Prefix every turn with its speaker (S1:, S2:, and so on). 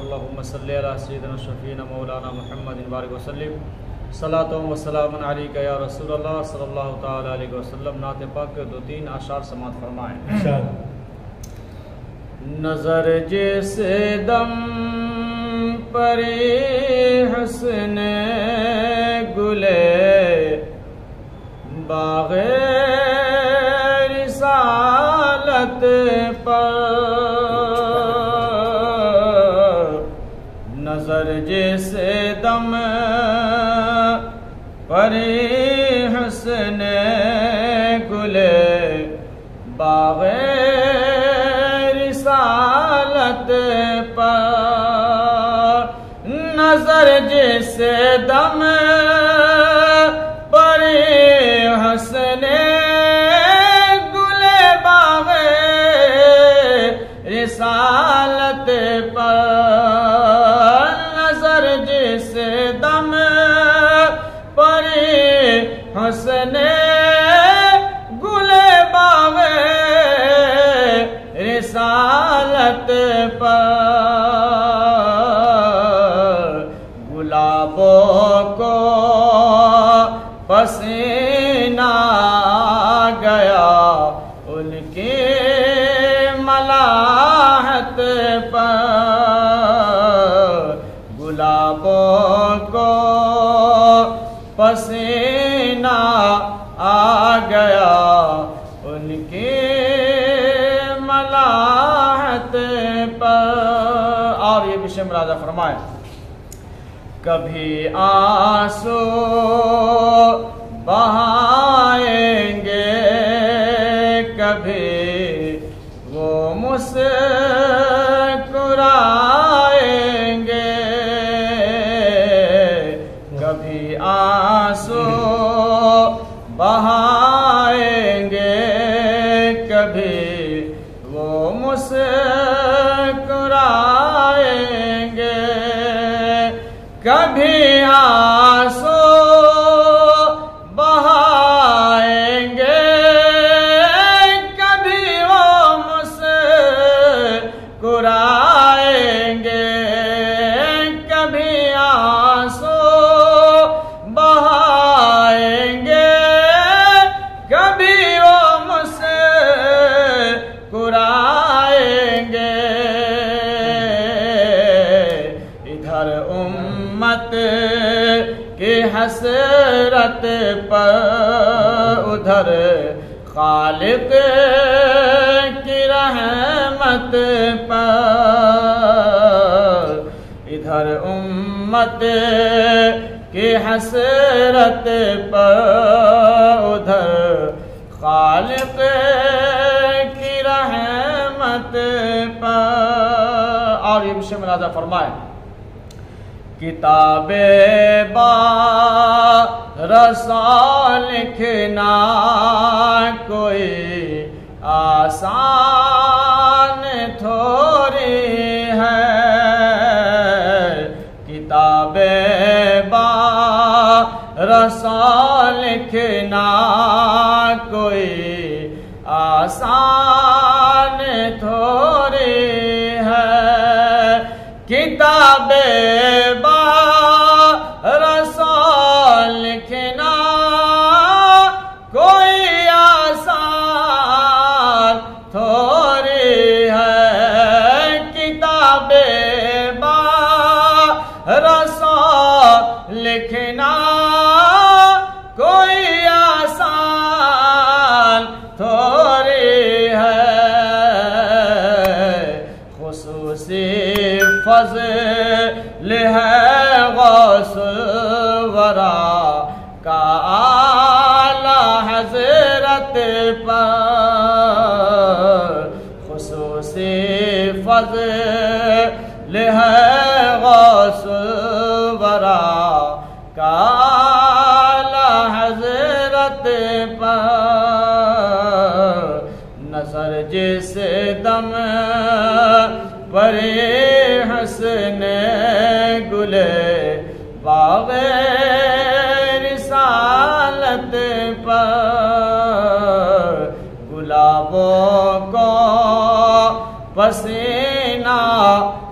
S1: अल्लाहुम्मा सल्लि अला सय्यिदिना शफीना मौलाना मुहम्मदिन बारिक वसल्लिम सलातो व सलामुन अलैका या रसूलल्लाह सल्लल्लाहु तआला अलैहि वसल्लम। नात पाक के 2-3 आशार समात फरमाएं। नजर जैसे दम परे हसने गुले बाग़े रिसालत पर, नजर जैसे दम परे हसने गुले बाग़े रिसालत पर, नजर जैसे दम परे हसने गुले बाग़े रिसालत पर, नजर जैसे दम परे हसने गुले बाग़े रिसालत पर, गुलाबों को पसीना गया उनकी मलाहत पर, गुलाबों को पसीना आ गया उनकी मलाहत पर। और ये विषय मुलाजा फरमाए, कभी आंसू बहाएंगे कभी वो मुस्कुराएंगे, कभी आंसू बहाएंगे कभी वो मुस्कुराएंगे, कभी आंसू बहाएंगे कभी वो मुस्कुराएंगे, कभी आंसू बहाएंगे कभी वो मुस्कुराएंगे। इधर उम्मत की हसरत पर उधर खालिक की रहमत पर, इधर उम्मत की हसरत पर उधर खालिक की रहमत पर। और ये विषय मुलाजा फरमाए, किताबे बा रसा लिखना कोई आसान थोड़ी है, किताबे बा रसा लिखना कोई आसान थोड़ी है, किताबे लिखना कोई आसान थोड़ी है, किताबे रसा लिखना कोई आसान थोड़ी है, खुसूसी फज़ल है गौसुल वरा का आला हज़रत पर, खुसूसी फज़ल है गौसुल वरा का आला हज़रत पर, नज़र जिस दम परे हसने गुले बाग़े रिसालत पर, गुलाबों को पसीना